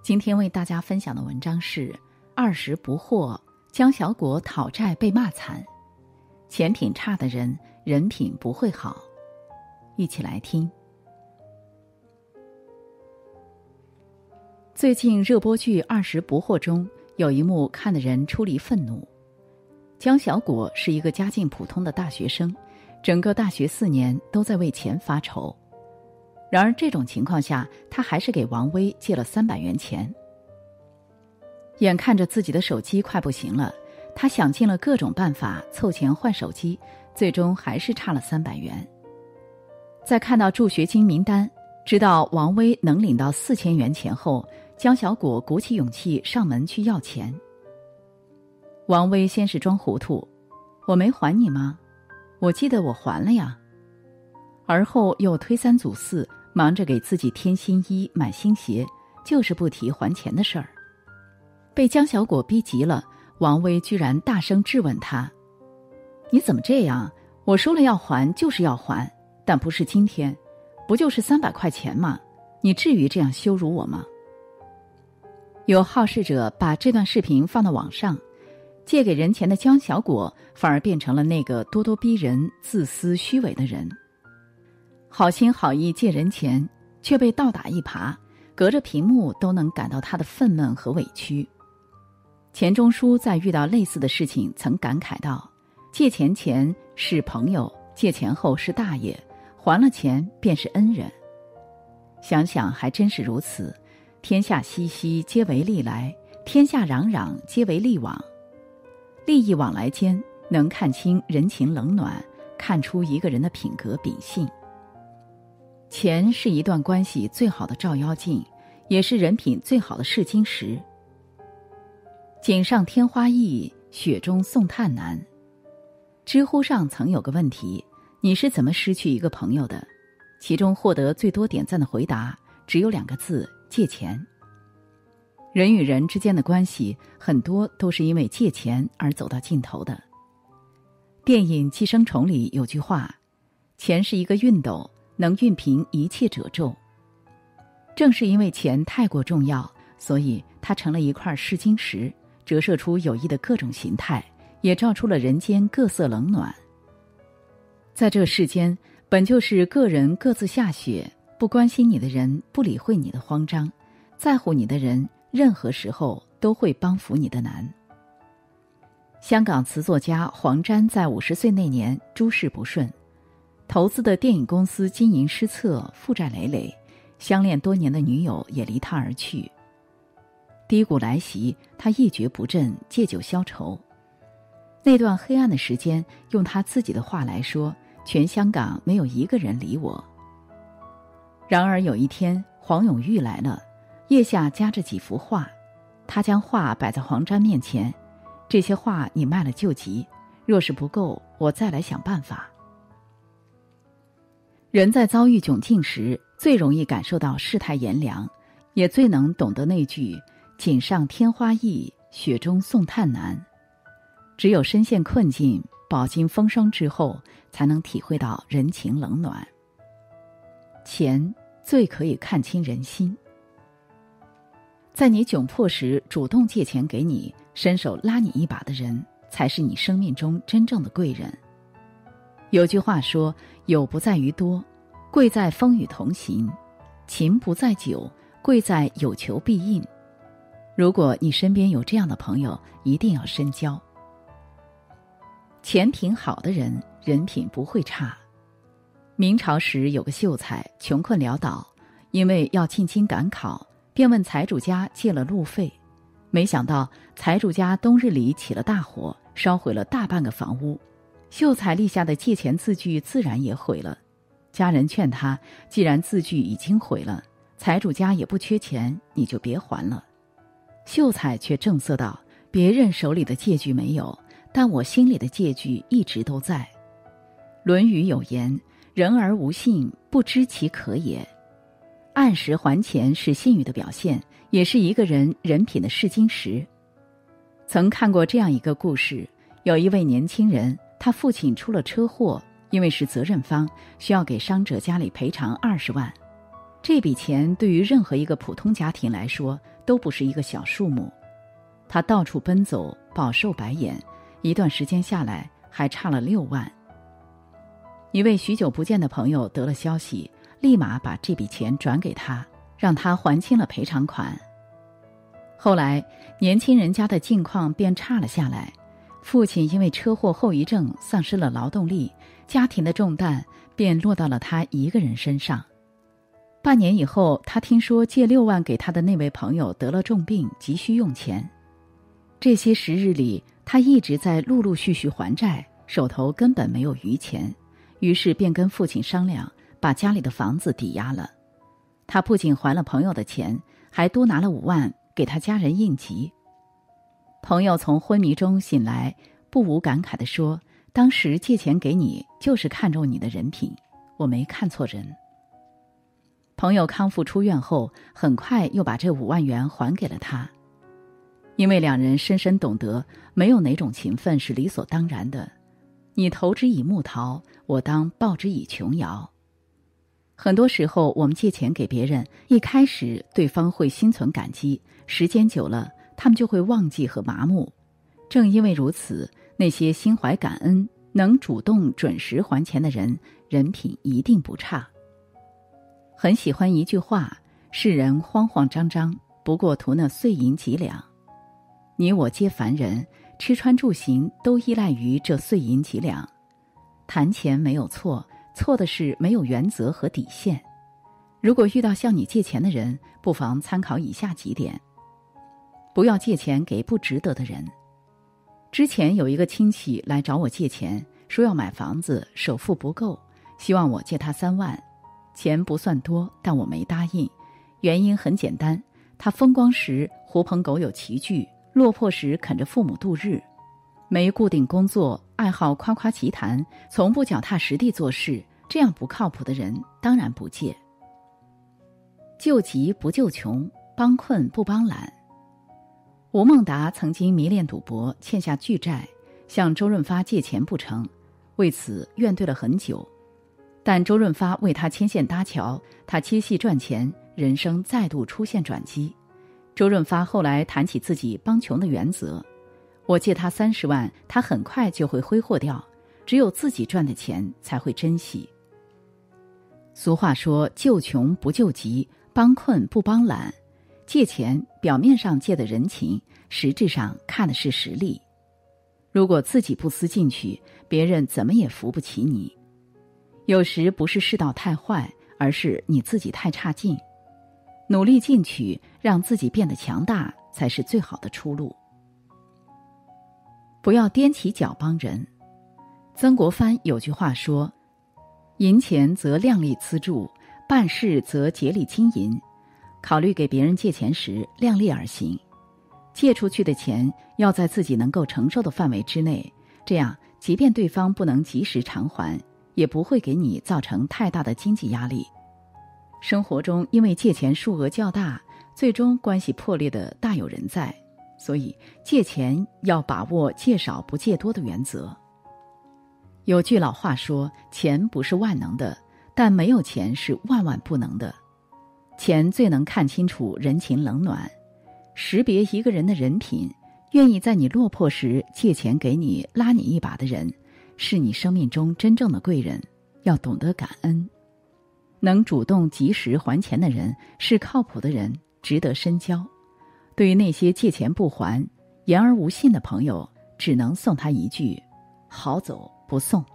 今天为大家分享的文章是20不惑，江小果讨债被骂惨，钱品差的人人品不会好。一起来听。最近热播剧《20不惑》中有一幕看得人出离愤怒。江小果是一个家境普通的大学生，整个大学4年都在为钱发愁。然而这种情况下，他还是给王威借了300元钱。眼看着自己的手机快不行了，他想尽了各种办法凑钱换手机，最终还是差了300元。在看到助学金名单，知道王威能领到4000元钱后，江小果鼓起勇气上门去要钱。王威先是装糊涂，我没还你吗？我记得我还了呀。而后又推3阻4，忙着给自己添新衣买新鞋，就是不提还钱的事儿。被江小果逼急了，王威居然大声质问他：你怎么这样？我说了要还就是要还，但不是今天，不就是300块钱吗？你至于这样羞辱我吗？有好事者把这段视频放到网上，借给人钱的江小果反而变成了那个咄咄逼人、自私虚伪的人。好心好意借人钱，却被倒打一耙，隔着屏幕都能感到他的愤懑和委屈。钱钟书在遇到类似的事情曾感慨道：借钱前是朋友，借钱后是大爷，还了钱便是恩人。想想还真是如此，天下熙熙，皆为利来；天下攘攘，皆为利往。利益往来间，能看清人情冷暖，看出一个人的品格秉性。钱是一段关系最好的照妖镜，也是人品最好的试金石。锦上添花易，雪中送炭难。知乎上曾有个问题：你是怎么失去一个朋友的？其中获得最多点赞的回答只有2个字：借钱。人与人之间的关系很多都是因为借钱而走到尽头的。电影《寄生虫》里有句话：钱是一个熨斗，能熨平一切褶皱。正是因为钱太过重要，所以它成了一块试金石，折射出友谊的各种形态，也照出了人间各色冷暖。在这世间，本就是个人各自下雪，不关心你的人不理会你的慌张，在乎你的人任何时候都会帮扶你的难。香港词作家黄沾在50岁那年诸事不顺，投资的电影公司经营失策，负债累累，相恋多年的女友也离他而去。低谷来袭，他一蹶不振，借酒消愁。那段黑暗的时间，用他自己的话来说，全香港没有一个人理我。然而有一天，黄永玉来了，腋下夹着几幅画，他将画摆在黄沾面前：这些画你卖了救急，若是不够，我再来想办法。人在遭遇窘境时，最容易感受到世态炎凉，也最能懂得那句锦上添花易，雪中送炭难。只有身陷困境，饱经风霜之后，才能体会到人情冷暖。钱最可以看清人心。在你窘迫时主动借钱给你，伸手拉你一把的人，才是你生命中真正的贵人。有句话说，友不在于多，贵在风雨同行；情不在久，贵在有求必应。如果你身边有这样的朋友，一定要深交。钱品好的人，人品不会差。明朝时有个秀才穷困潦倒，因为要进京赶考，便问财主家借了路费。没想到财主家冬日里起了大火，烧毁了大半个房屋，秀才立下的借钱字据自然也毁了。家人劝他，既然字据已经毁了，财主家也不缺钱，你就别还了。秀才却正色道：别人手里的借据没有，但我心里的借据一直都在。论语有言：人而无信，不知其可也。按时还钱是信誉的表现，也是一个人人品的试金石。曾看过这样一个故事，有一位年轻人，他父亲出了车祸，因为是责任方，需要给伤者家里赔偿20万。这笔钱对于任何一个普通家庭来说都不是一个小数目。他到处奔走，饱受白眼，一段时间下来还差了6万。一位许久不见的朋友得了消息，立马把这笔钱转给他，让他还清了赔偿款。后来年轻人家的境况变差了下来，父亲因为车祸后遗症丧失了劳动力，家庭的重担便落到了他一个人身上。半年以后，他听说借6万给他的那位朋友得了重病，急需用钱。这些时日里，他一直在陆陆续续还债，手头根本没有余钱，于是便跟父亲商量，把家里的房子抵押了。他不仅还了朋友的钱，还多拿了5万给他家人应急。朋友从昏迷中醒来，不无感慨地说，当时借钱给你就是看中你的人品，我没看错人。朋友康复出院后，很快又把这5万元还给了他。因为两人深深懂得，没有哪种情分是理所当然的。你投之以木桃，我当报之以琼瑶。很多时候，我们借钱给别人，一开始对方会心存感激，时间久了，他们就会忘记和麻木。正因为如此，那些心怀感恩、能主动准时还钱的人，人品一定不差。很喜欢一句话：世人慌慌张张，不过图那碎银几两。你我皆凡人，吃穿住行都依赖于这碎银几两。谈钱没有错，错的是没有原则和底线。如果遇到向你借钱的人，不妨参考以下几点：不要借钱给不值得的人。之前有一个亲戚来找我借钱，说要买房子，首付不够，希望我借他3万。钱不算多，但我没答应。原因很简单，他风光时狐朋狗友齐聚，落魄时啃着父母度日，没固定工作，爱好夸夸其谈，从不脚踏实地做事，这样不靠谱的人当然不借。救急不救穷，帮困不帮懒。吴孟达曾经迷恋赌博，欠下巨债，向周润发借钱不成，为此怨怼了很久。但周润发为他牵线搭桥，他接戏赚钱，人生再度出现转机。周润发后来谈起自己帮穷的原则：我借他30万，他很快就会挥霍掉，只有自己赚的钱才会珍惜。俗话说，救穷不救急，帮困不帮懒。借钱表面上借的人情，实质上看的是实力。如果自己不思进取，别人怎么也扶不起你。有时不是世道太坏，而是你自己太差劲。努力进取，让自己变得强大，才是最好的出路。不要踮起脚帮人。曾国藩有句话说：银钱则量力资助，办事则竭力经营。考虑给别人借钱时，量力而行。借出去的钱要在自己能够承受的范围之内，这样即便对方不能及时偿还，也不会给你造成太大的经济压力。生活中因为借钱数额较大，最终关系破裂的大有人在，所以借钱要把握借少不借多的原则。有句老话说，钱不是万能的，但没有钱是万万不能的。钱最能看清楚人情冷暖，识别一个人的人品，愿意在你落魄时借钱给你拉你一把的人，是你生命中真正的贵人，要懂得感恩。能主动及时还钱的人是靠谱的人，值得深交。对于那些借钱不还、言而无信的朋友，只能送他一句：好走不送。